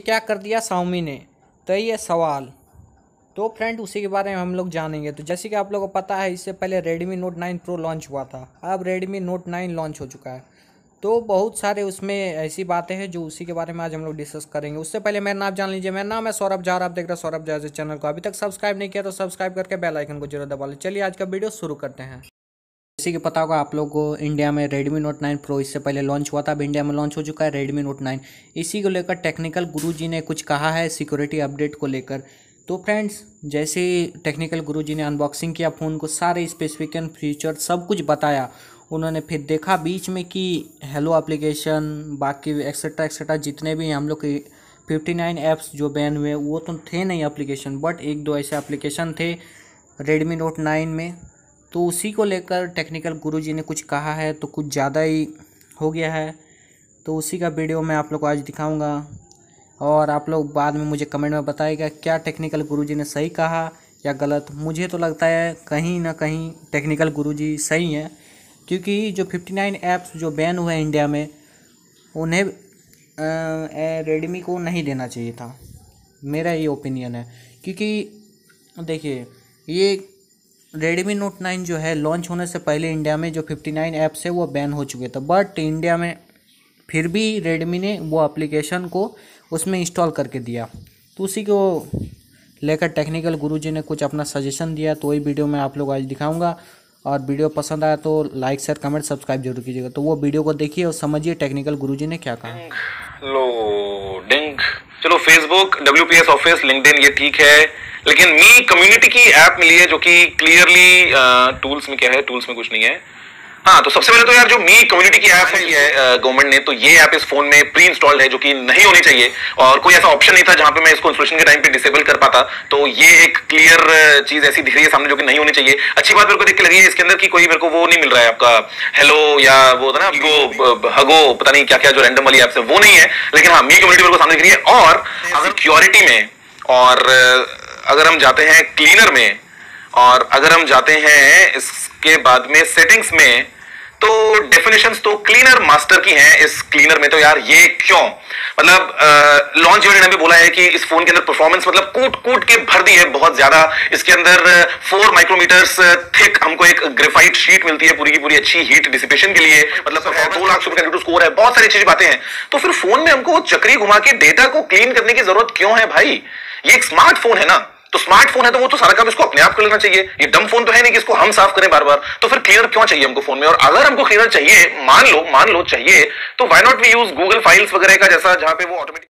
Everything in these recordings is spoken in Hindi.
क्या कर दिया Xiaomi ने, तो ये सवाल। तो फ्रेंड उसी के बारे में हम लोग जानेंगे। तो जैसे कि आप लोगों को पता है, इससे पहले Redmi Note 9 Pro लॉन्च हुआ था, अब Redmi Note 9 लॉन्च हो चुका है। तो बहुत सारे उसमें ऐसी बातें हैं जो उसी के बारे में आज हम लोग डिस्कस करेंगे। उससे पहले मेरा नाम जान लीजिए। मेरा नाम है सौरभ झा, आप देख रहे हैं सौरभ झा चैनल को। अभी तक सब्सक्राइब नहीं किया तो सब्सक्राइब करके बेल आइकन को जरूर दबा लें। चलिए आज का वीडियो शुरू करते हैं। जैसे कि पता होगा आप लोगों को, इंडिया में Redmi Note 9 Pro इससे पहले लॉन्च हुआ था, अब इंडिया में लॉन्च हो चुका है Redmi Note 9। इसी को लेकर टेक्निकल गुरुजी ने कुछ कहा है सिक्योरिटी अपडेट को लेकर। तो फ्रेंड्स, जैसे टेक्निकल गुरुजी ने अनबॉक्सिंग किया फ़ोन को, सारे स्पेसिफिकेशन फीचर सब कुछ बताया उन्होंने, फिर देखा बीच में कि हेलो एप्लीकेशन बाकी एक्सेट्रा एक्सेट्रा जितने भी हम लोग के 59 ऐप्स जो बैन हुए वो तो थे नहीं एप्लीकेशन, बट एक दो ऐसे एप्लीकेशन थे Redmi Note 9 में। तो उसी को लेकर टेक्निकल गुरुजी ने कुछ कहा है, तो कुछ ज़्यादा ही हो गया है। तो उसी का वीडियो मैं आप लोग को आज दिखाऊंगा और आप लोग बाद में मुझे कमेंट में बताइएगा क्या टेक्निकल गुरुजी ने सही कहा या गलत। मुझे तो लगता है कहीं ना कहीं टेक्निकल गुरुजी सही हैं, क्योंकि जो 59 ऐप्स जो बैन हुए हैं इंडिया में, उन्हें रेडमी को नहीं देना चाहिए था, मेरा ये ओपिनियन है। क्योंकि देखिए, ये Redmi Note 9 जो है लॉन्च होने से पहले इंडिया में जो 59 ऐप्स है वो बैन हो चुके थे, बट इंडिया में फिर भी रेडमी ने वो एप्लीकेशन को उसमें इंस्टॉल करके दिया। तो उसी को लेकर टेक्निकल गुरुजी ने कुछ अपना सजेशन दिया, तो वही वीडियो मैं आप लोग आज दिखाऊंगा। और वीडियो पसंद आया तो लाइक शेयर कमेंट सब्सक्राइब जरूर कीजिएगा। तो वो वीडियो को देखिए और समझिए टेक्निकल गुरुजी ने क्या कहा। लोडिंग, चलो फेसबुक, WPS ऑफिस, लिंक्डइन ये ठीक है, लेकिन मी कम्युनिटी की ऐप मिली है जो कि क्लियरली टूल्स में क्या है, टूल्स में कुछ नहीं है। हाँ, तो सबसे पहले तो यार जो मी कम्युनिटी की ऐप है ये गवर्नमेंट ने, तो ये ऐप इस फोन में प्री इंस्टॉल्ड है, जो कि नहीं होनी चाहिए और कोई ऐसा ऑप्शन नहीं था जहां पे मैं इसको इंस्टॉलेशन के टाइम पे डिसेबल कर पाता। तो ये एक क्लियर चीज ऐसी दिख रही है सामने जो कि नहीं होनी चाहिए। अच्छी बात मेरे को देख के लगी है इसके अंदर की कोई मेरे को वो नहीं मिल रहा है आपका हेलो या वो था ना हगो, पता नहीं क्या क्या जो रैंडम वाली ऐप्स है वो नहीं है, लेकिन हाँ मी कम्युनिटी मेरे को सामने दिख रही है। और अगर सिक्योरिटी में, और अगर हम जाते हैं क्लीनर में, और अगर हम जाते हैं इसके बाद में सेटिंग्स में, तो डेफिनेशंस तो क्लीनर मास्टर की हैं इस क्लीनर में। तो यार ये क्यों, मतलब लॉन्च यूनिट ने भी बोला है कि इस फोन के अंदर परफॉर्मेंस मतलब कूट कूट के भर दी है बहुत ज्यादा। इसके अंदर 4 माइक्रोमीटर्स थिक हमको एक ग्रेफाइट शीट मिलती है पूरी की पूरी अच्छी हीट डिसिपेशन के लिए, मतलब 2 लाख सुपर कंप्यूटर स्कोर है, बहुत सारी चीजें बातें हैं। तो फिर फोन में हमको चक्री घुमा के डेटा को क्लीन करने की जरूरत क्यों है भाई? ये एक स्मार्टफोन है ना, तो स्मार्टफोन है तो वो तो सारा काम इसको अपने आप कर लेना चाहिए। ये डम फोन तो है नहीं कि इसको हम साफ करें बार बार। तो फिर क्लीनर क्यों चाहिए हमको फोन में? और अगर हमको क्लीनर चाहिए, मान लो चाहिए, तो why not we use Google files वगैरह का जैसा, जहां पे वो ऑटोमेटिक।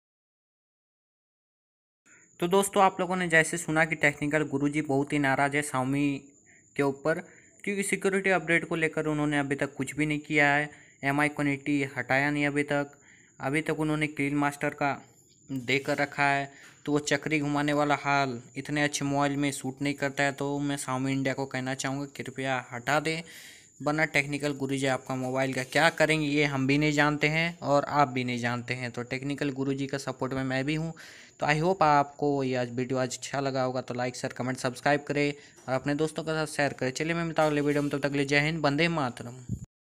तो दोस्तों, आप लोगों ने जैसे सुना कि टेक्निकल गुरुजी बहुत ही नाराज़ है Xiaomi के ऊपर, क्योंकि सिक्योरिटी अपडेट को लेकर उन्होंने अभी तक कुछ भी नहीं किया है। MI कनेक्टिविटी हटाया नहीं अभी तक उन्होंने क्लीन मास्टर का देकर रखा है। तो वो चक्री घुमाने वाला हाल इतने अच्छे मोबाइल में सूट नहीं करता है। तो मैं Xiaomi इंडिया को कहना चाहूँगा कृपया हटा दे, वरना टेक्निकल गुरुजी आपका मोबाइल का क्या करेंगे ये हम भी नहीं जानते हैं और आप भी नहीं जानते हैं। तो टेक्निकल गुरुजी का सपोर्ट में मैं भी हूँ। तो आई होप आपको ये आज वीडियो आज अच्छा लगा होगा। तो लाइक शेयर कमेंट सब्सक्राइब करें और अपने दोस्तों के साथ शेयर करें। चलिए मैं मिलता हूँ अगले वीडियो में, तब तक के लिए जय हिंद, वंदे मातरम।